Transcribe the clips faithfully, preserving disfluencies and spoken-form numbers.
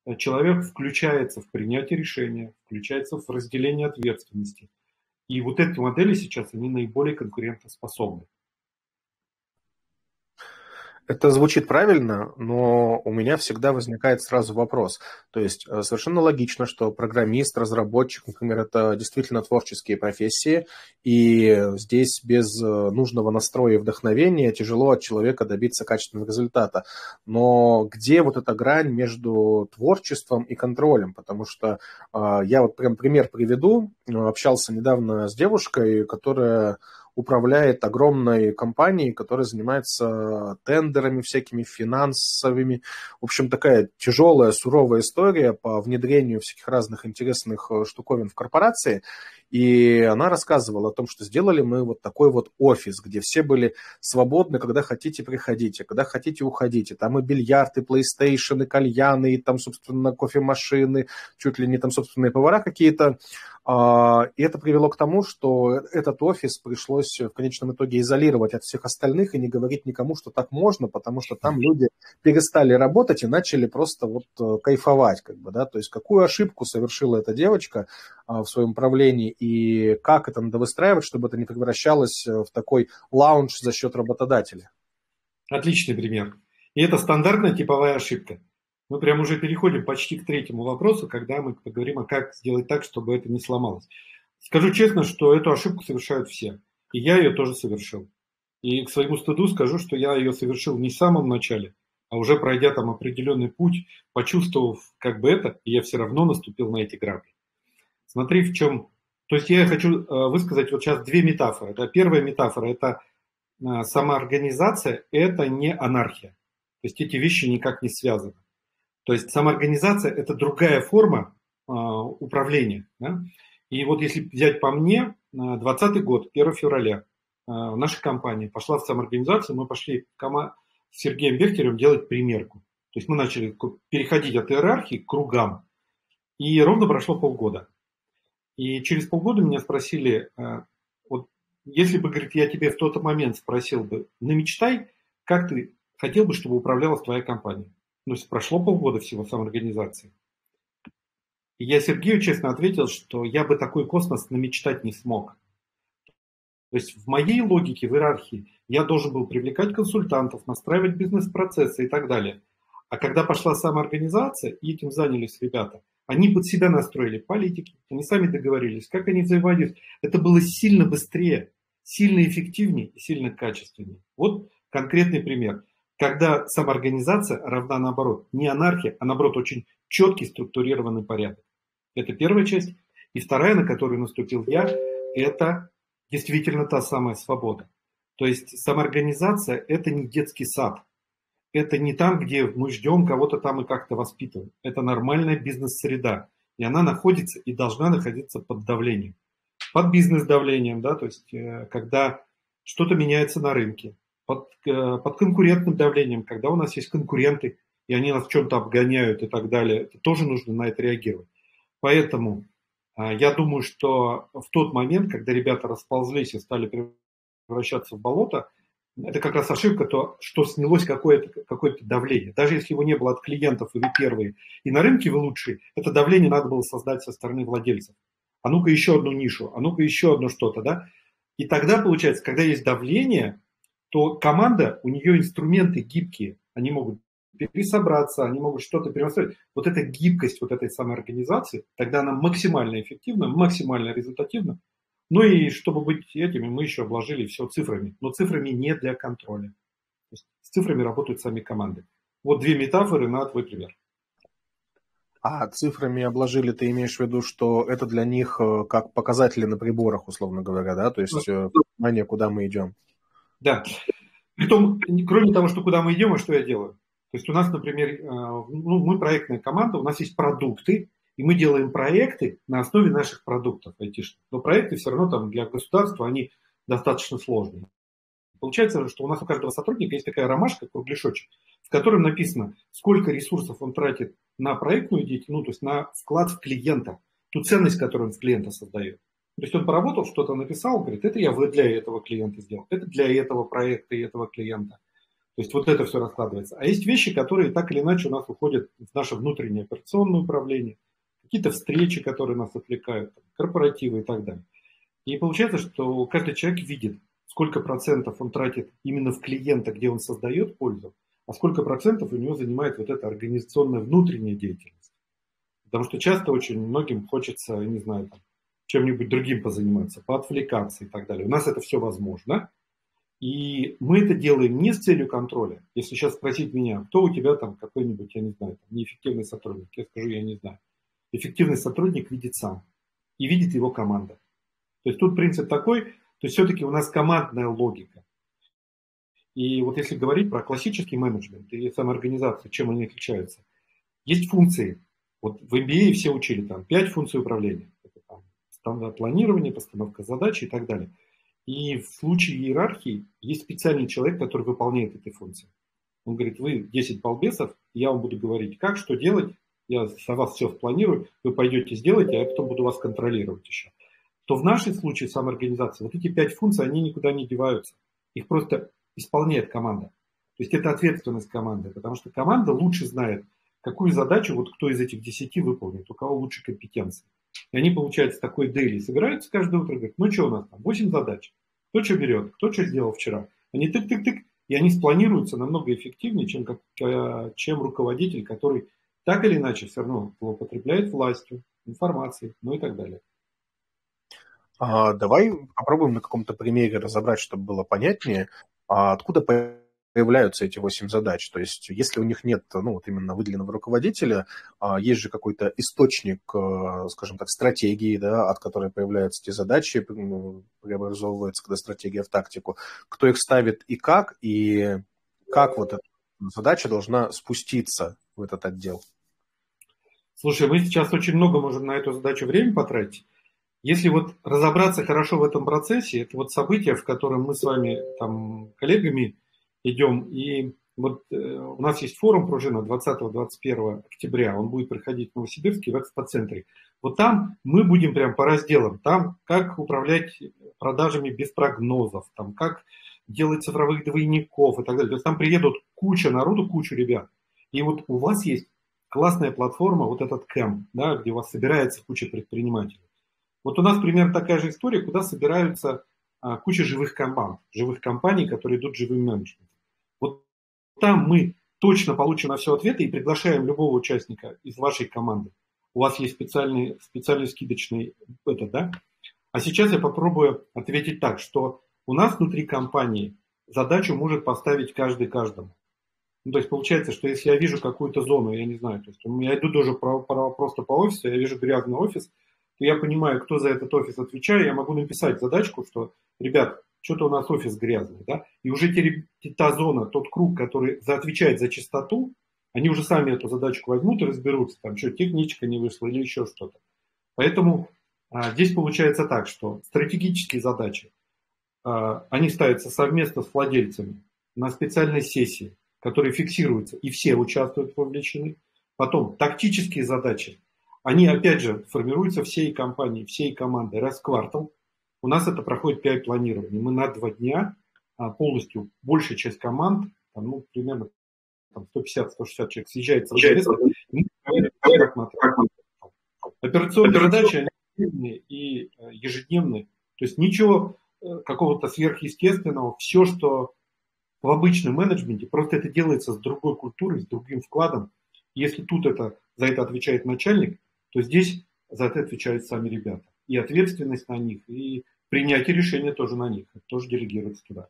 человек включается в принятие решения, включается в разделение ответственности. И вот эти модели сейчас, они наиболее конкурентоспособны. Это звучит правильно, но у меня всегда возникает сразу вопрос. То есть совершенно логично, что программист, разработчик, например, это действительно творческие профессии, и здесь без нужного настроя и вдохновения тяжело от человека добиться качественного результата. Но где вот эта грань между творчеством и контролем? Потому что я вот прям пример приведу. Общался недавно с девушкой, которая управляет огромной компанией, которая занимается тендерами всякими, финансовыми. В общем, такая тяжелая, суровая история по внедрению всяких разных интересных штуковин в корпорации. И она рассказывала о том, что сделали мы вот такой вот офис, где все были свободны, когда хотите, приходите, когда хотите, уходите. Там и бильярд, и PlayStation, и кальяны, и там, собственно, кофемашины, чуть ли не там собственные повара какие-то. И это привело к тому, что этот офис пришлось в конечном итоге изолировать от всех остальных и не говорить никому, что так можно, потому что там люди перестали работать и начали просто вот кайфовать. Как бы, да? То есть какую ошибку совершила эта девочка в своем управлении и как это надо выстраивать, чтобы это не превращалось в такой лаунж за счет работодателя? Отличный пример. И это стандартная типовая ошибка. Мы прям уже переходим почти к третьему вопросу, когда мы поговорим, а как сделать так, чтобы это не сломалось. Скажу честно, что эту ошибку совершают все. И я ее тоже совершил. И к своему стыду скажу, что я ее совершил не в самом начале, а уже пройдя там определенный путь, почувствовав как бы это, и я все равно наступил на эти грабли. Смотри, в чем... То есть я хочу высказать вот сейчас две метафоры. Да? Первая метафора – это самоорганизация, это не анархия. То есть эти вещи никак не связаны. То есть самоорганизация – это другая форма э, управления. Да? И вот если взять по мне, двадцатый год, первого февраля, э, наша компания пошла в самоорганизацию, мы пошли кома- с Сергеем Бехтеревым делать примерку. То есть мы начали переходить от иерархии к кругам. И ровно прошло полгода. И через полгода меня спросили, э, вот если бы, говорит, я тебе в тот момент спросил бы, намечтай, как ты хотел бы, чтобы управлялась твоя компания. Ну, прошло полгода всего самоорганизации. И я Сергею честно ответил, что я бы такой космос намечтать не смог. То есть в моей логике, в иерархии, я должен был привлекать консультантов, настраивать бизнес-процессы и так далее. А когда пошла самоорганизация, и этим занялись ребята, они под себя настроили политики, они сами договорились, как они взаимодействуют. Это было сильно быстрее, сильно эффективнее и сильно качественнее. Вот конкретный пример. Когда самоорганизация равна наоборот, не анархия, а наоборот очень четкий структурированный порядок. Это первая часть. И вторая, на которую наступил я, это действительно та самая свобода. То есть самоорганизация – это не детский сад. Это не там, где мы ждем кого-то там и как-то воспитываем. Это нормальная бизнес-среда. И она находится и должна находиться под давлением. Под бизнес-давлением, да, то есть когда что-то меняется на рынке. Под, под конкурентным давлением, когда у нас есть конкуренты, и они нас в чем-то обгоняют и так далее, это тоже нужно на это реагировать. Поэтому я думаю, что в тот момент, когда ребята расползлись и стали превращаться в болото, это как раз ошибка, то, что снялось какое-то, какое-то давление. Даже если его не было от клиентов, и вы первые, и на рынке вы лучшие, это давление надо было создать со стороны владельцев. А ну-ка еще одну нишу, а ну-ка еще одно что-то, да? И тогда, получается, когда есть давление, то команда, у нее инструменты гибкие, они могут пересобраться, они могут что-то перенастроить. Вот эта гибкость вот этой самоорганизации, тогда она максимально эффективна, максимально результативна. Ну и чтобы быть этими, мы еще обложили все цифрами. Но цифрами не для контроля. То есть с цифрами работают сами команды. Вот две метафоры на твой пример. А цифрами обложили, ты имеешь в виду, что это для них как показатели на приборах, условно говоря, да? То есть понимание, куда мы идем. Да. Притом, кроме того, что куда мы идем, а что я делаю. То есть у нас, например, ну, мы проектная команда, у нас есть продукты, и мы делаем проекты на основе наших продуктов айтишных. Но проекты все равно там для государства, они достаточно сложные. Получается, что у нас у каждого сотрудника есть такая ромашка, кругляшочек, в котором написано, сколько ресурсов он тратит на проектную деятельность, ну, то есть на вклад в клиента, ту ценность, которую он в клиента создает. То есть он поработал, что-то написал, говорит, это я для этого клиента сделал, это для этого проекта и этого клиента. То есть вот это все раскладывается. А есть вещи, которые так или иначе у нас уходят в наше внутреннее операционное управление, какие-то встречи, которые нас отвлекают, корпоративы и так далее. И получается, что каждый человек видит, сколько процентов он тратит именно в клиента, где он создает пользу, а сколько процентов у него занимает вот эта организационная внутренняя деятельность. Потому что часто очень многим хочется, я не знаю, там, чем-нибудь другим позаниматься, поотвлекаться и так далее. У нас это все возможно. И мы это делаем не с целью контроля. Если сейчас спросить меня, кто у тебя там какой-нибудь, я не знаю, там, неэффективный сотрудник, я скажу, я не знаю. Эффективный сотрудник видит сам. И видит его команда. То есть тут принцип такой, то есть все-таки у нас командная логика. И вот если говорить про классический менеджмент и самоорганизацию, чем они отличаются. Есть функции. Вот в эм би эй все учили там пять функций управления. Это там стандарт планирования, постановка задач и так далее. И в случае иерархии есть специальный человек, который выполняет эти функции. Он говорит, вы десять балбесов, я вам буду говорить, как, что делать, я за вас все спланирую, вы пойдете сделаете, а я потом буду вас контролировать еще. То в нашем случае самоорганизации вот эти пять функций, они никуда не деваются. Их просто исполняет команда. То есть это ответственность команды, потому что команда лучше знает, какую задачу вот кто из этих десяти выполнит, у кого лучше компетенции. И они, получается, такой дейли собираются каждое утро, говорят, ну что у нас там, восемь задач. Кто что берет, кто что сделал вчера. Они тык-тык-тык, и они спланируются намного эффективнее, чем, как, чем руководитель, который так или иначе все равно злоупотребляет властью, информацией, ну и так далее. А, давай попробуем на каком-то примере разобрать, чтобы было понятнее, а откуда появляются эти восемь задач. То есть если у них нет, ну, вот именно выделенного руководителя, а есть же какой-то источник, скажем так, стратегии, да, от которой появляются эти задачи, преобразовывается, когда стратегия в тактику. Кто их ставит и как, и как вот эта задача должна спуститься в этот отдел? Слушай, мы сейчас очень много можем на эту задачу время потратить. Если вот разобраться хорошо в этом процессе, это вот событие, в котором мы с вами, там, коллегами идем, и вот э, у нас есть форум «Пружина» двадцатого-двадцать первого октября, он будет проходить в Новосибирске в экспоцентре. Вот там мы будем прям по разделам, там как управлять продажами без прогнозов, там как делать цифровых двойников и так далее. То есть там приедут куча народу, кучу ребят. И вот у вас есть классная платформа, вот этот кэмп, да, где у вас собирается куча предпринимателей. Вот у нас примерно такая же история, куда собираются а, куча живых команд, живых компаний, которые идут живым менеджментом. Вот там мы точно получим на все ответы и приглашаем любого участника из вашей команды. У вас есть специальный, специальный скидочный это, да? А сейчас я попробую ответить так, что у нас внутри компании задачу может поставить каждый каждому. Ну, то есть получается, что если я вижу какую-то зону, я не знаю, то есть я иду тоже про, про, просто по офису, я вижу грязный офис, то я понимаю, кто за этот офис отвечает, я могу написать задачку, что, ребят, что-то у нас офис грязный, да, и уже те, та зона, тот круг, который за, отвечает за чистоту, они уже сами эту задачку возьмут и разберутся, там, что техничка не вышла или еще что-то. Поэтому а, здесь получается так, что стратегические задачи, а, они ставятся совместно с владельцами на специальной сессии, которые фиксируются, и все участвуют, вовлечены. Потом тактические задачи, они, опять же, формируются всей компанией, всей командой раз в квартал. У нас это проходит пи ай-планирование. Мы на два дня полностью, большая часть команд, там, ну, примерно там, сто пятьдесят - сто шестьдесят человек съезжается в Одессу. Операционные задачи, они и ежедневные. То есть ничего какого-то сверхъестественного. Все, что в обычном менеджменте, просто это делается с другой культурой, с другим вкладом. Если тут это, за это отвечает начальник, то здесь за это отвечают сами ребята. И ответственность на них, и принятие решения тоже на них. Это тоже делегируется туда.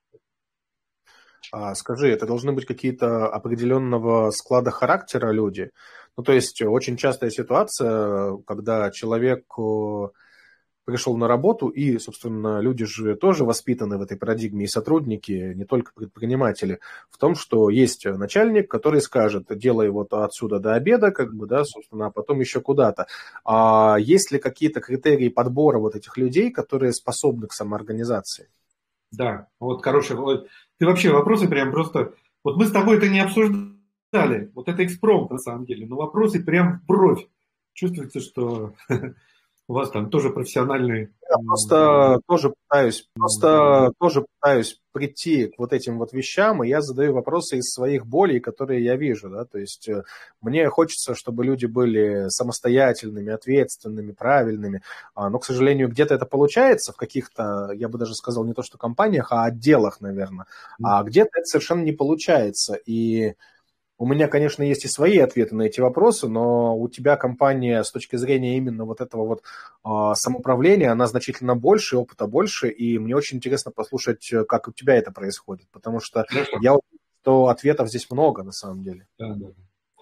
А, скажи, это должны быть какие-то определенного склада характера люди? Ну, то есть очень частая ситуация, когда человек пришел на работу, и, собственно, люди же тоже воспитаны в этой парадигме, и сотрудники, не только предприниматели, в том, что есть начальник, который скажет, делай вот отсюда до обеда, как бы, да, собственно, а потом еще куда-то. А есть ли какие-то критерии подбора вот этих людей, которые способны к самоорганизации? Да, вот хороший. Ты вообще вопросы прям просто... Вот мы с тобой это не обсуждали, вот это экспромт на самом деле, но вопросы прям в бровь. Чувствуется, что... У вас там тоже профессиональные... Я просто тоже пытаюсь, просто тоже пытаюсь прийти к вот этим вот вещам, и я задаю вопросы из своих болей, которые я вижу, да, то есть мне хочется, чтобы люди были самостоятельными, ответственными, правильными, но, к сожалению, где-то это получается в каких-то, я бы даже сказал, не то что компаниях, а отделах, наверное, а где-то это совершенно не получается, и у меня, конечно, есть и свои ответы на эти вопросы, но у тебя компания с точки зрения именно вот этого вот э, самоуправления, она значительно больше, опыта больше, и мне очень интересно послушать, как у тебя это происходит, потому что Хорошо. я уверен, что ответов здесь много на самом деле. Да, да.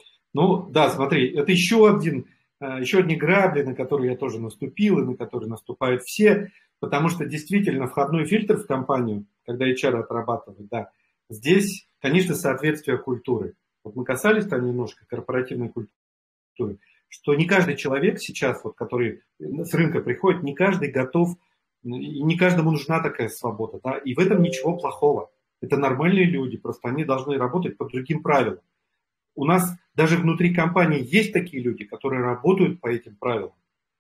Ну, да, смотри, это еще один, еще одни грабли, на которые я тоже наступил, и на которые наступают все, потому что действительно входной фильтр в компанию, когда эйч ар отрабатывает, да, здесь, конечно, соответствие культуры. Вот мы касались там немножко корпоративной культуры, что не каждый человек сейчас, вот, который с рынка приходит, не каждый готов, и не каждому нужна такая свобода. Да? И в этом ничего плохого. Это нормальные люди, просто они должны работать по другим правилам. У нас даже внутри компании есть такие люди, которые работают по этим правилам.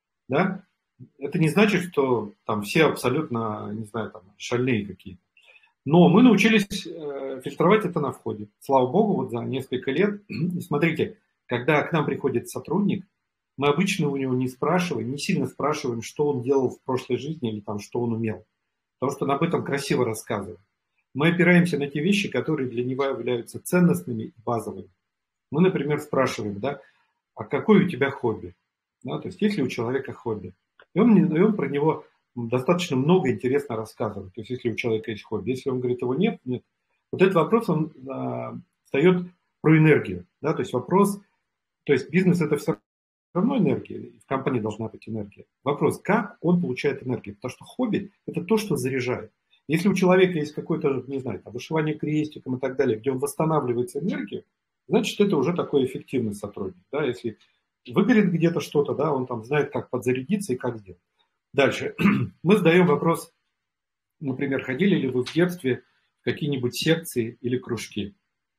Да? Это не значит, что там все абсолютно, не знаю, там, шальные какие-то. Но мы научились э, фильтровать это на входе. Слава богу, вот за несколько лет. И смотрите, когда к нам приходит сотрудник, мы обычно у него не спрашиваем, не сильно спрашиваем, что он делал в прошлой жизни или там, что он умел. Потому что он об этом красиво рассказывает. Мы опираемся на те вещи, которые для него являются ценностными и базовыми. Мы, например, спрашиваем, да, а какое у тебя хобби? Да, то есть есть ли у человека хобби? И он, и он про него достаточно много интересно рассказывает. То есть если у человека есть хобби. Если он говорит, его нет, нет. Вот этот вопрос, он а, встает про энергию. Да, то есть вопрос, то есть бизнес это все равно энергия, в компании должна быть энергия. Вопрос, как он получает энергию? Потому что хобби это то, что заряжает. Если у человека есть какое-то, не знаю, там, вышивание крестиком и так далее, где он восстанавливает энергию, значит, это уже такой эффективный сотрудник. Да? Если выгорит где-то что-то, да, он там знает, как подзарядиться и как сделать. Дальше. Мы задаем вопрос, например, ходили ли вы в детстве в какие-нибудь секции или кружки?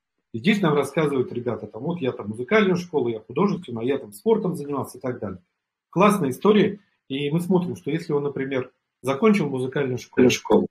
И здесь нам рассказывают ребята, там, вот я там музыкальную школу, я художественную, я там спортом занимался и так далее. Классная история. И мы смотрим, что если он, например, закончил музыкальную школу, школу.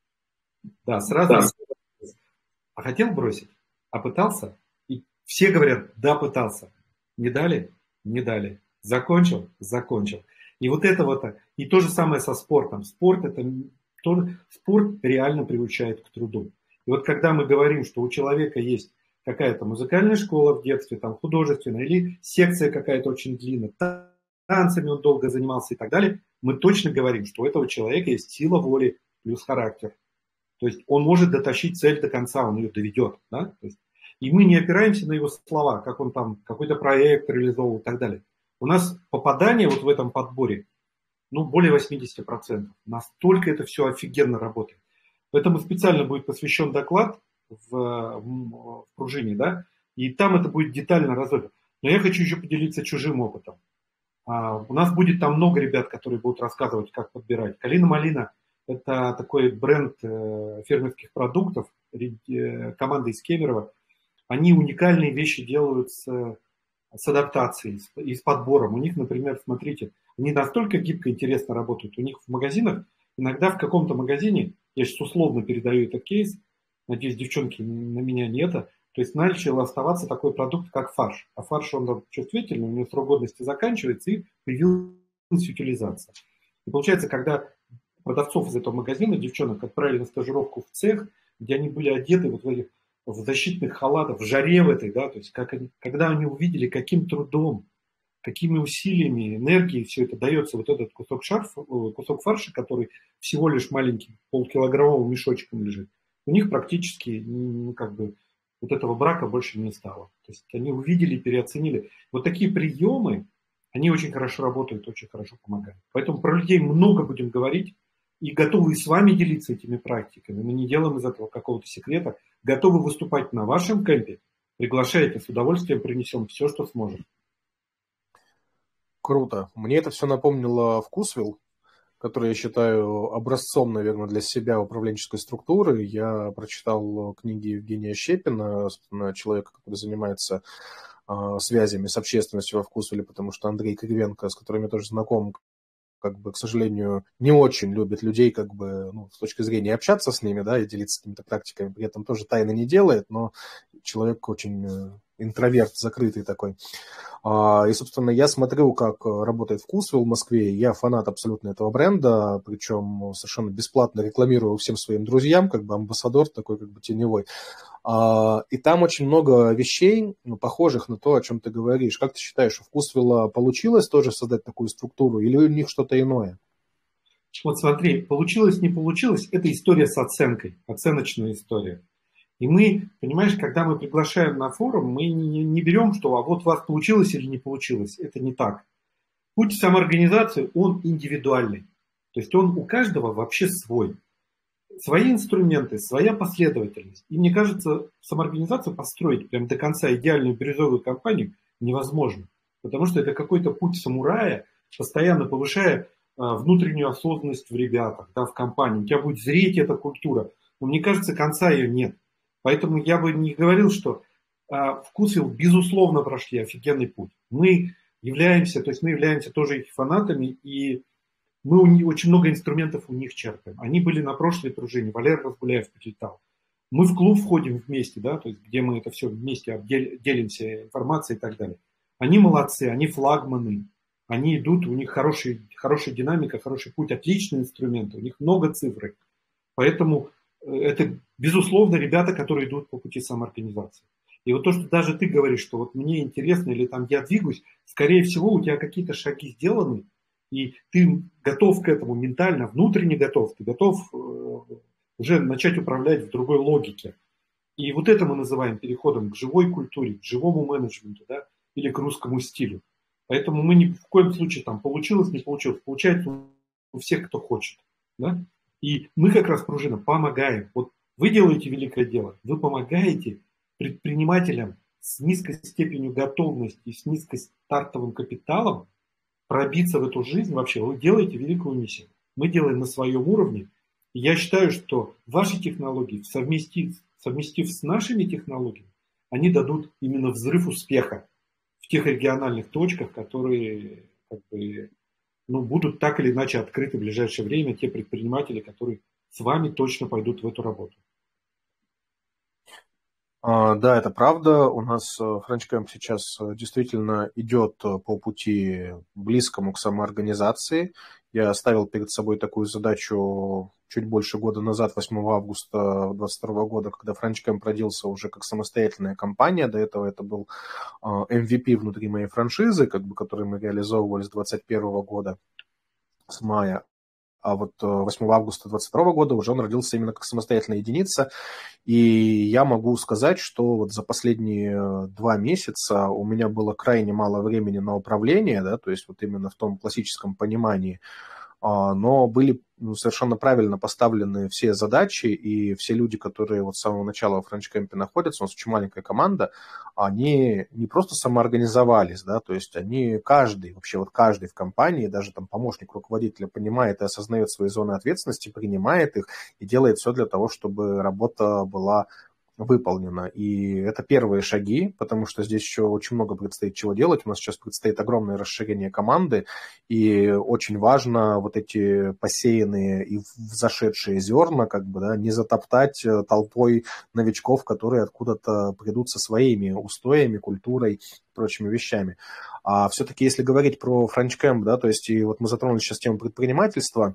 Да, сразу, да. А хотел бросить, а пытался, и все говорят, да, пытался. Не дали? Не дали. Закончил? Закончил. И вот это вот, и то же самое со спортом. Спорт это, то, спорт реально приучает к труду. И вот когда мы говорим, что у человека есть какая-то музыкальная школа в детстве, там художественная, или секция какая-то очень длинная, танцами он долго занимался и так далее, мы точно говорим, что у этого человека есть сила воли плюс характер. То есть он может дотащить цель до конца, он ее доведет. Да? То есть, и мы не опираемся на его слова, как он там какой-то проект реализовывал и так далее. У нас попадание вот в этом подборе, ну, более восемьдесят процентов. Настолько это все офигенно работает. Поэтому специально будет посвящен доклад в, в, в пружине, да, и там это будет детально разобрано. Но я хочу еще поделиться чужим опытом. А, у нас будет там много ребят, которые будут рассказывать, как подбирать. Калина-малина – это такой бренд э, фермерских продуктов, э, команда из Кемерово. Они уникальные вещи делают с, с адаптацией и с подбором. У них, например, смотрите, они настолько гибко и интересно работают. У них в магазинах, иногда в каком-то магазине, я сейчас условно передаю этот кейс, надеюсь, девчонки на меня не это, то есть начал оставаться такой продукт, как фарш. А фарш, он чувствительный, у него срок годности заканчивается, и появилась утилизация. И получается, когда продавцов из этого магазина, девчонок, отправили на стажировку в цех, где они были одеты вот в этих в защитных халатах, в жаре в этой, да, то есть как они, когда они увидели, каким трудом, какими усилиями, энергией все это дается, вот этот кусок, шарф, кусок фарша, который всего лишь маленьким полкилограммовым мешочком лежит, у них практически, ну, как бы, вот этого брака больше не стало. То есть они увидели, переоценили. Вот такие приемы, они очень хорошо работают, очень хорошо помогают. Поэтому про людей много будем говорить и готовы с вами делиться этими практиками. Мы не делаем из этого какого-то секрета. Готовы выступать на вашем кемпе. Приглашайте, с удовольствием принесем все, что сможем. Круто. Мне это все напомнило Вкусвилл, который я считаю образцом, наверное, для себя управленческой структуры. Я прочитал книги Евгения Щепина, человека, который занимается э, связями с общественностью во Вкусвилле, потому что Андрей Кривенко, с которым я тоже знаком, как бы, к сожалению, не очень любит людей, как бы, ну, с точки зрения общаться с ними, да, и делиться какими-то практиками, при этом тоже тайны не делает, но человек очень интроверт, закрытый такой. И, собственно, я смотрю, как работает Вкусвилл в Москве. Я фанат абсолютно этого бренда, причем совершенно бесплатно рекламирую всем своим друзьям, как бы амбассадор такой, как бы теневой. И там очень много вещей, ну, похожих на то, о чем ты говоришь. Как ты считаешь, у Вкусвилла получилось тоже создать такую структуру или у них что-то иное? Вот смотри, получилось, не получилось, это история с оценкой, оценочная история. И мы, понимаешь, когда мы приглашаем на форум, мы не, не берем, что а вот у вас получилось или не получилось. Это не так. Путь самоорганизации, он индивидуальный. То есть он у каждого вообще свой. Свои инструменты, своя последовательность. И мне кажется, самоорганизацию построить прям до конца идеальную бирюзовую компанию невозможно. Потому что это какой-то путь самурая, постоянно повышая а, внутреннюю осознанность в ребятах, да, в компании. У тебя будет зреть эта культура. Но мне кажется, конца ее нет. Поэтому я бы не говорил, что а, Вкусвилл, безусловно, прошли офигенный путь. Мы являемся, то есть мы являемся тоже их фанатами, и мы у них, очень много инструментов у них черпаем. Они были на прошлой пружине, Валерий Разгуляев прилетал. Мы в клуб входим вместе, да, то есть где мы это все вместе делимся информацией и так далее. Они молодцы, они флагманы, они идут, у них хороший, хорошая динамика, хороший путь, отличные инструменты, у них много цифр. Поэтому это, безусловно, ребята, которые идут по пути самоорганизации. И вот то, что даже ты говоришь, что вот мне интересно или там я двигаюсь, скорее всего, у тебя какие-то шаги сделаны, и ты готов к этому ментально, внутренне готов, ты готов уже начать управлять в другой логике. И вот это мы называем переходом к живой культуре, к живому менеджменту, да, или к русскому стилю. Поэтому мы ни в коем случае там получилось, не получилось. Получается у всех, кто хочет. Да? И мы как раз, пружина, помогаем. Вот вы делаете великое дело, вы помогаете предпринимателям с низкой степенью готовности, с низкой стартовым капиталом пробиться в эту жизнь вообще. Вы делаете великую миссию. Мы делаем на своем уровне. И я считаю, что ваши технологии, совместив, совместив с нашими технологиями, они дадут именно взрыв успеха в тех региональных точках, которые как бы, ну, будут так или иначе открыты в ближайшее время, те предприниматели, которые с вами точно пойдут в эту работу. Да, это правда. У нас FrenchCamp сейчас действительно идет по пути близкому к самоорганизации. Я ставил перед собой такую задачу чуть больше года назад, восьмого августа две тысячи двадцать второго года, когда FrenchCamp родился уже как самостоятельная компания. До этого это был эм ви пи внутри моей франшизы, как бы, который мы реализовывали с двадцать первого года, с мая. А вот восьмого августа двадцать второго года уже он родился именно как самостоятельная единица. И я могу сказать, что вот за последние два месяца у меня было крайне мало времени на управление, да, то есть вот именно в том классическом понимании, но были совершенно правильно поставлены все задачи, и все люди, которые вот с самого начала в FrenchCamp находятся, у нас очень маленькая команда, они не просто самоорганизовались, да, то есть они, каждый, вообще вот каждый в компании, даже там помощник руководителя понимает и осознает свои зоны ответственности, принимает их и делает все для того, чтобы работа была выполнена. И это первые шаги, потому что здесь еще очень много предстоит чего делать. У нас сейчас предстоит огромное расширение команды, и очень важно вот эти посеянные и взошедшие зерна как бы, да, не затоптать толпой новичков, которые откуда-то придут со своими устоями, культурой и прочими вещами. А все-таки, если говорить про FrenchCamp, да, то есть и вот мы затронули сейчас тему предпринимательства,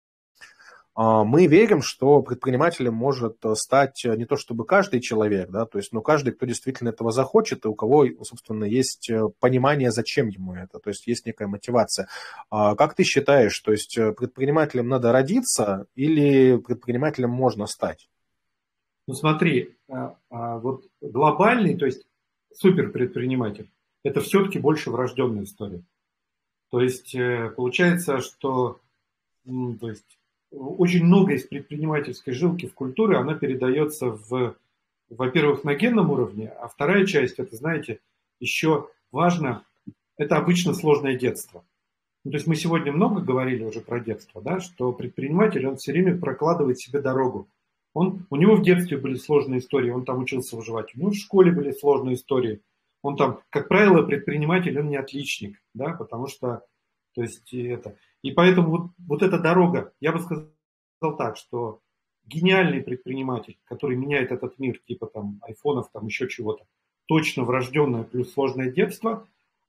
мы верим, что предпринимателем может стать не то чтобы каждый человек, да, то есть, но каждый, кто действительно этого захочет, и у кого, собственно, есть понимание, зачем ему это, то есть есть некая мотивация. Как ты считаешь, то есть предпринимателем надо родиться или предпринимателем можно стать? Ну смотри, вот глобальный, то есть суперпредприниматель, это все-таки больше врожденная история. То есть получается, что то есть, очень много из предпринимательской жилки в культуре, она передается в, во-первых, на генном уровне, а вторая часть, это, знаете, еще важно, это обычно сложное детство. Ну, то есть мы сегодня много говорили уже про детство, да, что предприниматель, он все время прокладывает себе дорогу. Он, у него в детстве были сложные истории, он там учился выживать, у него в школе были сложные истории. Он там, как правило, предприниматель, он не отличник, да, потому что, то есть это... И поэтому вот, вот эта дорога, я бы сказал так, что гениальный предприниматель, который меняет этот мир, типа там айфонов, там еще чего-то, точно врожденное плюс сложное детство,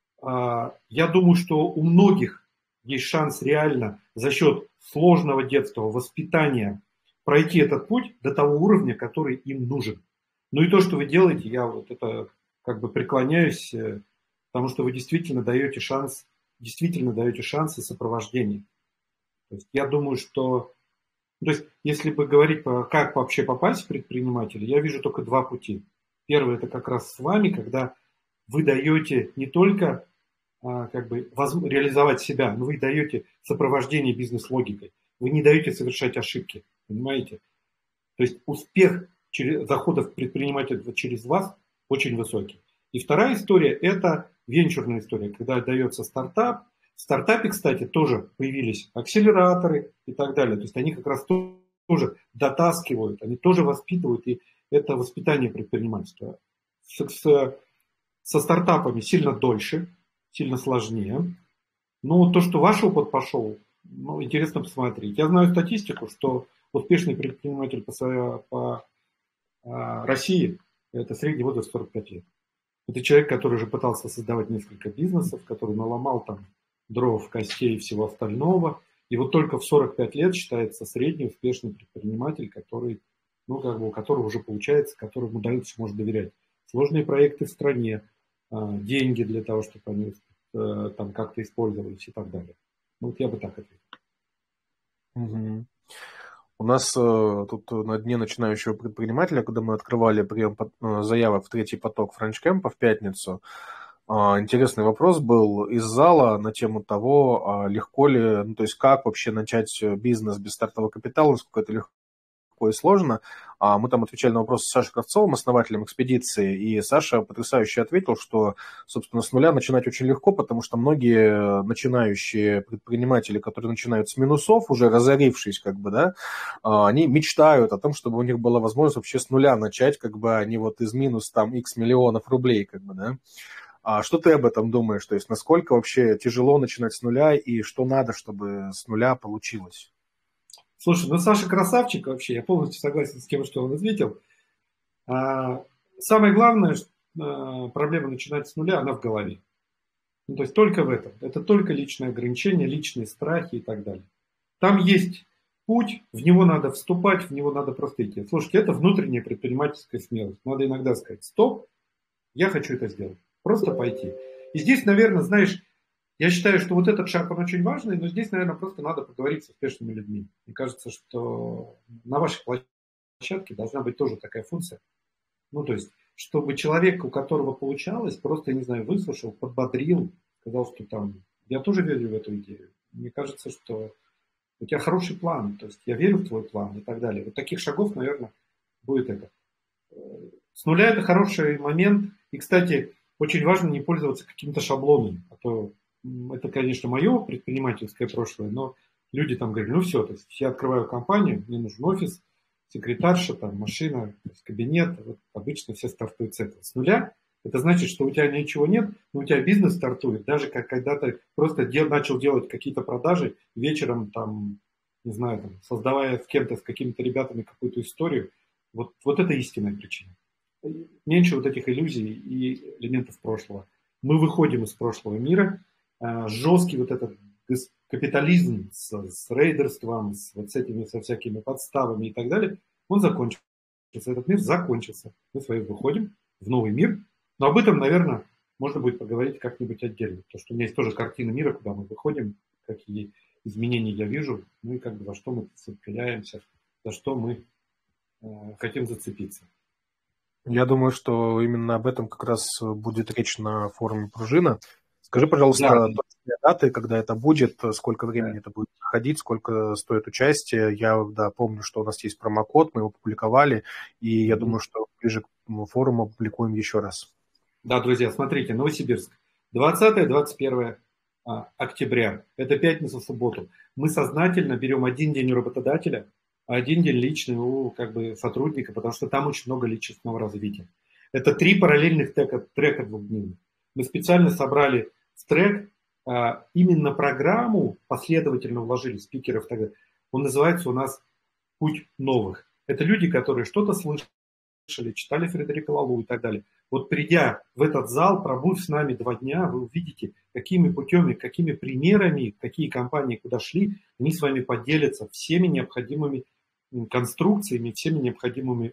я думаю, что у многих есть шанс реально за счет сложного детства, воспитания пройти этот путь до того уровня, который им нужен. Ну и то, что вы делаете, я вот это как бы преклоняюсь, потому что вы действительно даете шанс, действительно даете шансы сопровождения. То есть я думаю, что, то есть если бы говорить, как вообще попасть в предпринимателя, я вижу только два пути. Первый — это как раз с вами, когда вы даете не только как бы реализовать себя, но вы даете сопровождение бизнес-логикой. Вы не даете совершать ошибки, понимаете? То есть успех захода в предпринимательство через вас очень высокий. И вторая история – это венчурная история, когда дается стартап. В стартапе, кстати, тоже появились акселераторы и так далее. То есть они как раз тоже дотаскивают, они тоже воспитывают, и это воспитание предпринимательства. С, с, со стартапами сильно дольше, сильно сложнее. Но то, что ваш опыт пошел, ну, интересно посмотреть. Я знаю статистику, что успешный предприниматель по, по а, России – это средний возраст сорок пять лет. Это человек, который уже пытался создавать несколько бизнесов, который наломал там дров, костей и всего остального. И вот только в сорок пять лет считается средний успешный предприниматель, который, ну, как бы, у которого уже получается, которому дальше может доверять. Сложные проекты в стране, деньги для того, чтобы они там как-то использовались и так далее. Ну, вот я бы так ответил. Угу. У нас э, тут на дне начинающего предпринимателя, когда мы открывали прием заявок в третий поток френч-кэмпа в пятницу, э, интересный вопрос был из зала на тему того, э, легко ли, ну, то есть как вообще начать бизнес без стартового капитала, насколько это легко и сложно. А мы там отвечали на вопрос с Сашей Кравцовым, основателем экспедиции, и Саша потрясающе ответил, что, собственно, с нуля начинать очень легко, потому что многие начинающие предприниматели, которые начинают с минусов, уже разорившись, как бы, да, они мечтают о том, чтобы у них была возможность вообще с нуля начать, как бы, а не вот из минус там X миллионов рублей, как бы, да. А что ты об этом думаешь? То есть насколько вообще тяжело начинать с нуля и что надо, чтобы с нуля получилось? Слушай, ну Саша красавчик вообще, я полностью согласен с тем, что он ответил. А, самое главное, а, проблема начинать с нуля, она в голове. Ну, то есть только в этом. Это только личные ограничения, личные страхи и так далее. Там есть путь, в него надо вступать, в него надо просто идти. Слушайте, это внутренняя предпринимательская смелость. Надо иногда сказать: стоп, я хочу это сделать. Просто пойти. И здесь, наверное, знаешь, я считаю, что вот этот шаг, он очень важный, но здесь, наверное, просто надо поговорить с успешными людьми. Мне кажется, что на вашей площадке должна быть тоже такая функция. Ну, то есть, чтобы человек, у которого получалось, просто, не знаю, выслушал, подбодрил, сказал, что там, я тоже верю в эту идею. Мне кажется, что у тебя хороший план, то есть я верю в твой план и так далее. Вот таких шагов, наверное, будет это. С нуля это хороший момент. И, кстати, очень важно не пользоваться какими-то шаблонами, а то это, конечно, мое предпринимательское прошлое, но люди там говорили: ну все, то есть я открываю компанию, мне нужен офис, секретарша, там, машина, то есть кабинет. Вот обычно все стартуют с этого. С нуля это значит, что у тебя ничего нет, но у тебя бизнес стартует, даже как когда ты просто дел, начал делать какие-то продажи вечером, там, не знаю, там, создавая с кем-то, с какими-то ребятами какую-то историю. Вот, вот это истинная причина. Меньше вот этих иллюзий и элементов прошлого. Мы выходим из прошлого мира. Жесткий вот этот капитализм с, с рейдерством, с вот с этими, со всякими подставами и так далее, он закончился. Этот мир закончился. Мы с вами выходим в новый мир. Но об этом, наверное, можно будет поговорить как-нибудь отдельно. Потому что у меня есть тоже картина мира, куда мы выходим, какие изменения я вижу, ну и как бы во что мы цепляемся, за что мы э, хотим зацепиться. Я думаю, что именно об этом как раз будет речь на форуме «Пружина». Скажи, пожалуйста, Да. даты, когда это будет, сколько времени да. это будет проходить, сколько стоит участие. Я да, помню, что у нас есть промокод, мы его опубликовали, и mm-hmm. я думаю, что ближе к форуму опубликуем еще раз. Да, друзья, смотрите, Новосибирск, двадцатое-двадцать первое октября, это пятница, субботу. Мы сознательно берем один день у работодателя, а один день личный у как бы, сотрудника, потому что там очень много личностного развития. Это три параллельных трека, трека двухдневных. Мы специально собрали в трек именно программу последовательно вложили спикеров, он называется у нас «Путь новых». Это люди, которые что-то слышали, читали Фредерика Лаллу и так далее. Вот придя в этот зал, пробыв с нами два дня, вы увидите, какими путями, какими примерами, какие компании куда шли, они с вами поделятся всеми необходимыми конструкциями, всеми необходимыми.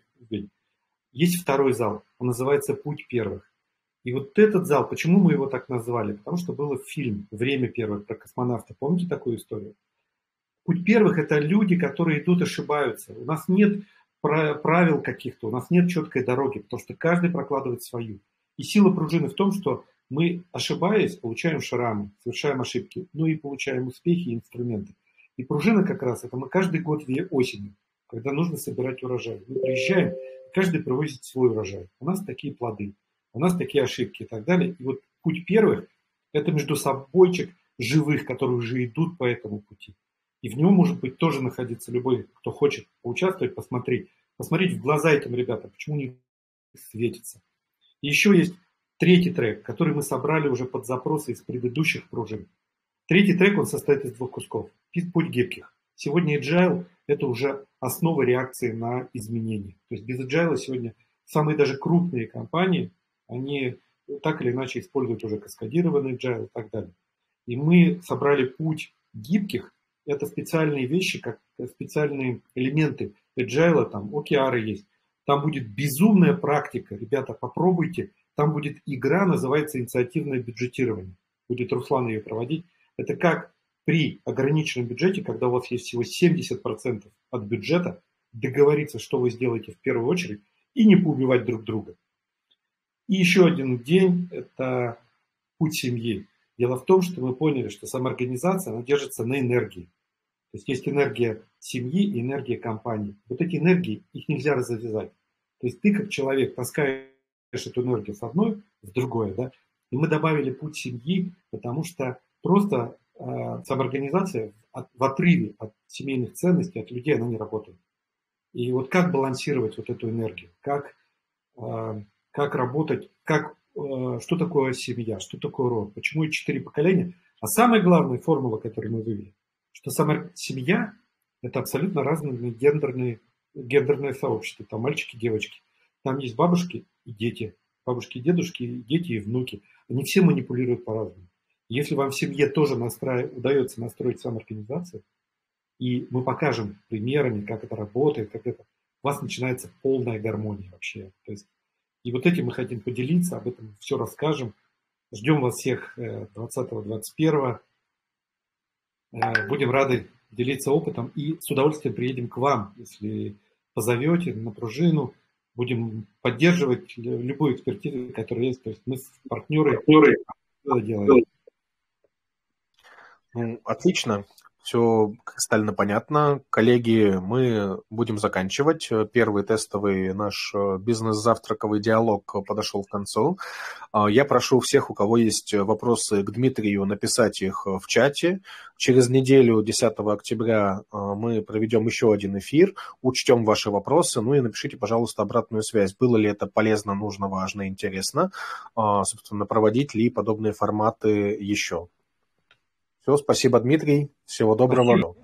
Есть второй зал, он называется «Путь первых». И вот этот зал, почему мы его так назвали? Потому что был фильм «Время первых» про космонавта. Помните такую историю? Путь первых – это люди, которые идут, ошибаются. У нас нет правил каких-то, у нас нет четкой дороги, потому что каждый прокладывает свою. И сила пружины в том, что мы, ошибаясь, получаем шрамы, совершаем ошибки, ну и получаем успехи и инструменты. И пружина как раз – это мы каждый год осенью, когда нужно собирать урожай. Мы приезжаем, каждый привозит свой урожай. У нас такие плоды. У нас такие ошибки и так далее. И вот путь первых – это между собойчик живых, которые уже идут по этому пути. И в нем может быть тоже находиться любой, кто хочет поучаствовать, посмотреть. Посмотреть в глаза этим ребятам, почему у них светится. И еще есть третий трек, который мы собрали уже под запросы из предыдущих пружин. Третий трек, он состоит из двух кусков. Путь гибких. Сегодня Agile – это уже основа реакции на изменения. То есть без Agile сегодня самые даже крупные компании, они так или иначе используют уже каскадированный Agile и так далее. И мы собрали путь гибких. Это специальные вещи, как специальные элементы Agile, там о ке ар есть. Там будет безумная практика. Ребята, попробуйте. Там будет игра, называется инициативное бюджетирование. Будет Руслан ее проводить. Это как при ограниченном бюджете, когда у вас есть всего семьдесят процентов от бюджета, договориться, что вы сделаете в первую очередь, и не поубивать друг друга. И еще один день – это путь семьи. Дело в том, что мы поняли, что самоорганизация, она держится на энергии. То есть есть энергия семьи и энергия компании. Вот эти энергии, их нельзя развязать. То есть ты как человек таскаешь эту энергию с одной в другое. Да? И мы добавили путь семьи, потому что просто э, самоорганизация в, в отрыве от семейных ценностей, от людей, она не работает. И вот как балансировать вот эту энергию? Как, э, как работать? Как, э, что такое семья? Что такое род? Почему четыре поколения? А самая главная формула, которую мы вывели, что сама семья – это абсолютно разные гендерные, гендерное сообщество. Там мальчики, девочки. Там есть бабушки и дети. Бабушки и дедушки, дети и внуки. Они все манипулируют по-разному. Если вам в семье тоже настраив... удается настроить самоорганизацию, и мы покажем примерами, как это работает, как это, у вас начинается полная гармония вообще. То есть, и вот этим мы хотим поделиться, об этом все расскажем. Ждем вас всех двадцатого-двадцать первого. Будем рады делиться опытом и с удовольствием приедем к вам, если позовете на пружину. Будем поддерживать любую экспертизу, которая есть. То есть мы партнеры, партнеры делаем. Ну, отлично. Все кристально понятно. Коллеги, мы будем заканчивать. Первый тестовый наш бизнес-завтраковый диалог подошел к концу. Я прошу всех, у кого есть вопросы к Дмитрию, написать их в чате. Через неделю, десятого октября, мы проведем еще один эфир, учтем ваши вопросы, ну и напишите, пожалуйста, обратную связь. Было ли это полезно, нужно, важно, интересно? Собственно, проводить ли подобные форматы еще? Все, спасибо, Дмитрий. Всего доброго. Спасибо.